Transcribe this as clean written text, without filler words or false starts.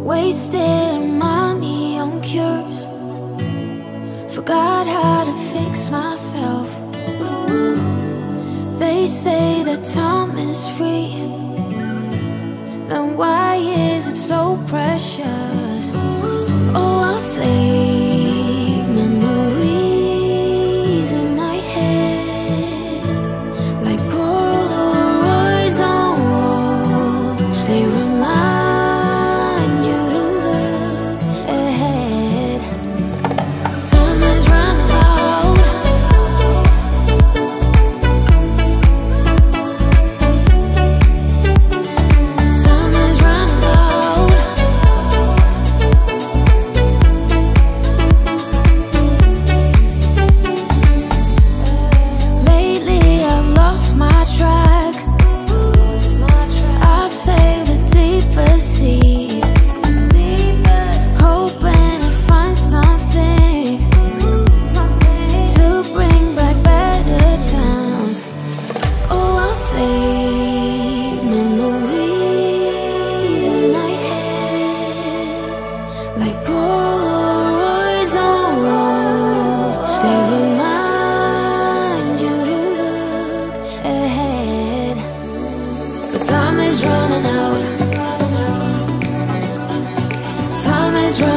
Wasted money on cures, forgot how to fix myself. They say that time is free, then why is it so precious? Oh, I'll say memories in my head, like Polaroids on walls. They remind you to look ahead. Time is running out. Time is running out. Lately I've lost my track. I've sailed the deeper seas, hoping to find something to bring back better times. Oh, I'll say memories in my head, like Polaroids on walls. They remind you to look ahead. But time is running out. Time is running